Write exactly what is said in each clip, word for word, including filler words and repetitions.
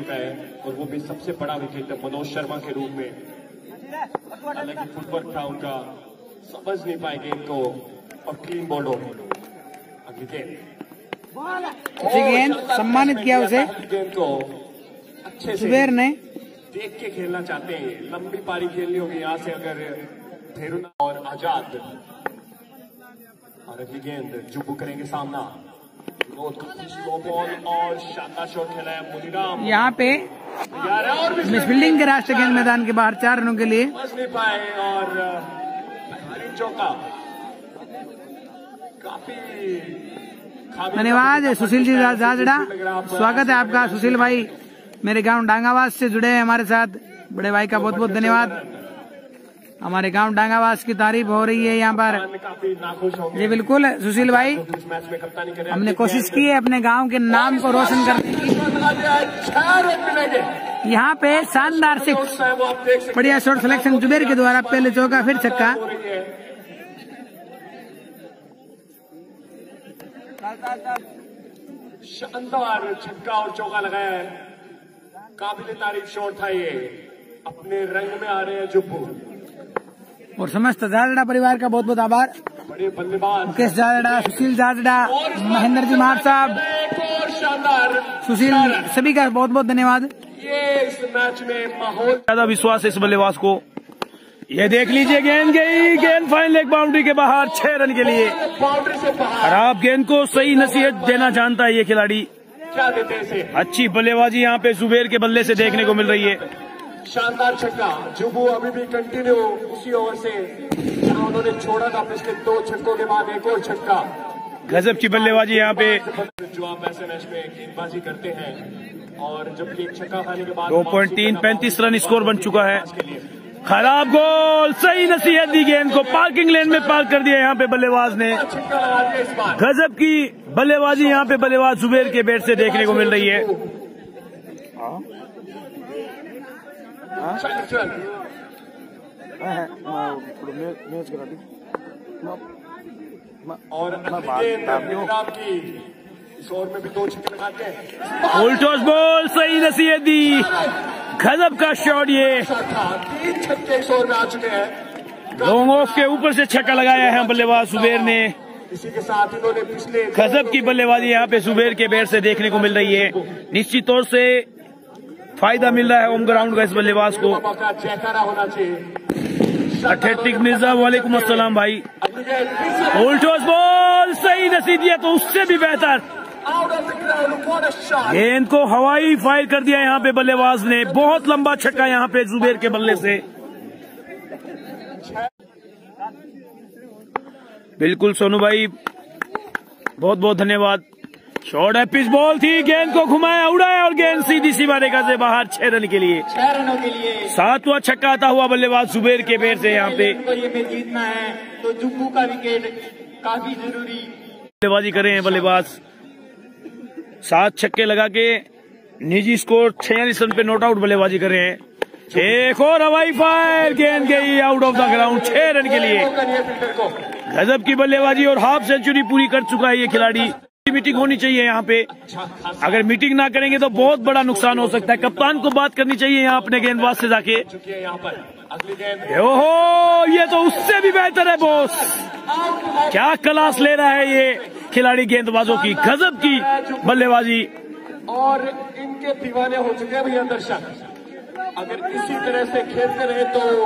चुका है और वो भी सबसे बड़ा विकेट मनोज शर्मा के रूप में। हालांकि फुटवर्क था उनका, समझ नहीं पाए गेंद को और क्लीन बॉल हो गई। अगली गेंद गेंद सम्मानित किया उसे गेंद को अच्छे से जुबेर ने। देख के खेलना चाहते हैं, लंबी पारी खेलनी होगी यहाँ से अगर फेरुना और आजाद। और अगली गेंद जुब्बू करेंगे सामना, स्लो बॉल और शानदार शॉट खेला है मुनीराम। यहाँ पे मिसफील्डिंग के राष्ट्रीय गेंद मैदान के बाहर चार रनों के लिए बच नहीं पाए और बेहतरीन चौका। काफी धन्यवाद सुशील जी जाजड़ा, स्वागत है आपका सुशील भाई, मेरे गांव डांगावास से जुड़े हैं हमारे साथ। बड़े भाई का बहुत बहुत धन्यवाद। हमारे गांव डांगावास की तारीफ हो रही है यहाँ पर। जी बिल्कुल सुशील भाई, हमने कोशिश की है अपने गांव के नाम को रोशन करने की। यहाँ पे शानदार सिक्स, बढ़िया शॉट सिलेक्शन जुबेर के द्वारा, पहले चौका फिर छक्का। शानदार छक्का और चौका लगाया है, काबिल तारीफ शॉट था ये। अपने रंग में आ रहे हैं जुब्बू और समस्त जाजड़ा परिवार का बहुत बहुत आभार। बड़े बल्लेबाज मुकेश जाजड़ा, सुशील जाजड़ा, महेंद्र जी मार साहब, सुशील, सभी का बहुत बहुत धन्यवाद। ये इस मैच में माहौल ज्यादा विश्वास है इस बल्लेबाज को। ये देख लीजिए गेंद गई, गेंद फाइनल एक बाउंड्री के बाहर, छह रन के लिए। बाउंड्री से बाहर। खराब गेंद को सही नसीहत देना जानता है ये खिलाड़ी। क्या देते हैं इसे? अच्छी बल्लेबाजी यहाँ पे जुबेर के बल्ले से देखने को मिल रही है। शानदार छक्का, जुब्बू अभी भी कंटिन्यू उसी ओवर से जहां उन्होंने छोड़ा था पिछले दो छक्कों के बाद एक और छक्का। गजब की बल्लेबाजी यहाँ पे। जो आप ऐसे मैच में गेंदबाजी करते हैं और जब एक छक्का खाने के बाद दो पॉइंट तीन पैंतीस रन स्कोर बन चुका है। खराब गोल, सही नसीहत दी, गेंद को पार्किंग लेन में पार्क कर दिया यहाँ पे बल्लेबाज ने। गजब की बल्लेबाजी यहाँ पे बल्लेबाज जुबेर के बैट से देखने को मिल रही है। और की इस ओवर में भी दो छक्के लगाते हैं। उल्टोस बॉल, सही नसीहत दी, गजब का शॉट ये। तीन छक्के इस ओवर में आ चुके हैं। लॉन्ग ऑफ के ऊपर से छक्का लगाया है बल्लेबाज जुबेर ने। इसी के साथ इन्होंने पिछले गजब की बल्लेबाजी यहाँ पे जुबेर के बैट से देखने को मिल रही है। निश्चित तौर से फायदा मिल रहा है होम ग्राउंड का इस बल्लेबाज को। जयकारा होना चाहिए। अथेटिक मिर्जा, वालेकुम अस्सलाम भाई। उल्टोस बॉल, सही नसीहत दिया तो उससे भी बेहतर, गेंद को हवाई फायर कर दिया यहाँ पे बल्लेबाज ने। बहुत लंबा छक्का यहाँ पे जुबेर के बल्ले से। बिल्कुल सोनू भाई, बहुत बहुत धन्यवाद। शॉर्ट है, पिच बॉल थी, गेंद को घुमाया, उड़ाया और गेंद सीधी सी रेखा से बाहर, छह रन के लिए। छह रनों के लिए सातवां छक्का आता हुआ बल्लेबाज जुबेर के बैट से यहाँ पे। ये मैच जीतना है तो जुब्बू का विकेट काफी जरूरी। बल्लेबाजी कर रहे हैं बल्लेबाज, सात छक्के लगा के निजी स्कोर छियालीस रन पे नॉट आउट बल्लेबाजी कर रहे हैं। एक और हवाई फायर, गेंद गई आउट ऑफ द ग्राउंड, छह रन के लिए। गजब की बल्लेबाजी और हाफ सेंचुरी पूरी कर चुका है ये खिलाड़ी। मीटिंग होनी चाहिए यहाँ पे, अगर मीटिंग ना करेंगे तो बहुत बड़ा नुकसान हो सकता है। कप्तान को बात करनी चाहिए यहाँ अपने गेंदबाज से जाके। ओहो, ये तो उससे भी बेहतर है बॉस, क्या क्लास ले रहा है ये खिलाड़ी गेंदबाजों की। गजब की बल्लेबाजी और इनके दीवाने हो चुके हैं भैया दर्शक। अगर इसी तरह से खेलते रहे तो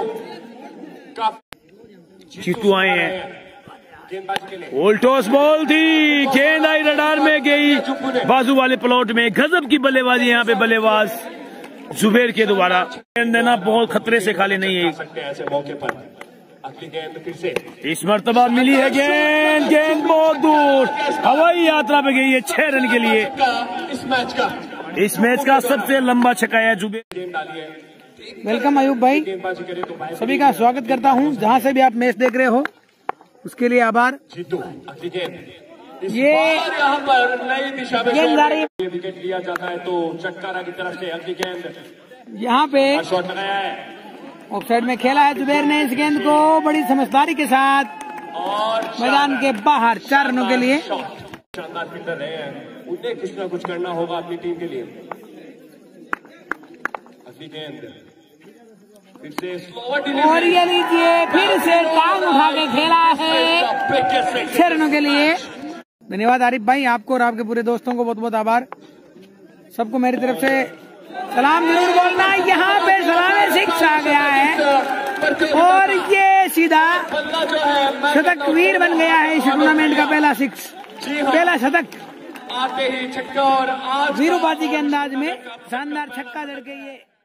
काफी जीतू आए हैं। उल्टोस बॉल थी, गेंद आई रडार में गई बाजू वाले प्लॉट में। गजब की बल्लेबाजी यहाँ पे बल्लेबाज जुबेर के द्वारा। गेंद देना बहुत खतरे से खाली नहीं है ऐसे मौके पर। अगली गेंद फिर से इस मर्तबा मिली है गेंद, गेंद बहुत दूर हवाई यात्रा पे गई है, छह रन के लिए। इस मैच का इस मैच का सबसे लंबा छक्का है जुबेर। गेंद डाली है। वेलकम अयूब भाई, गेंदबाजी करे तो सभी का स्वागत करता हूँ जहाँ से भी आप मैच देख रहे हो, उसके लिए आभार। जीतू अगली गेंद ये यहाँ पर नई दिशा में गेंदबाजी विकेट लिया जाता है तो चक्कारा की तरफ से अगली गेंद यहाँ पे शॉट लगाया है ऑफसाइड में खेला है जुबेर ने इस गेंद को बड़ी समझदारी के साथ और मैदान के बाहर, चार रनों के लिए। शानदार फील्डर रहे हैं, उन्हें कुछ ना कुछ करना होगा अपनी टीम के लिए। रखी गेंद फिर से स्लो और ये लीजिए फिर से टांग उठा के खेला है छह रनों के लिए। धन्यवाद आरिफ भाई, आपको और आपके पूरे दोस्तों को बहुत बहुत आभार। सबको मेरी तरफ से सलाम जरूर बोलना। यहाँ पे सलाम सिक्स आ गया है और ये सीधा शतक वीर बन गया है इस टूर्नामेंट का पहला सिक्स, पहला शतक आते ही छक्का और आज वीरूबाजी के अंदाज में शानदार छक्का जड़ के ये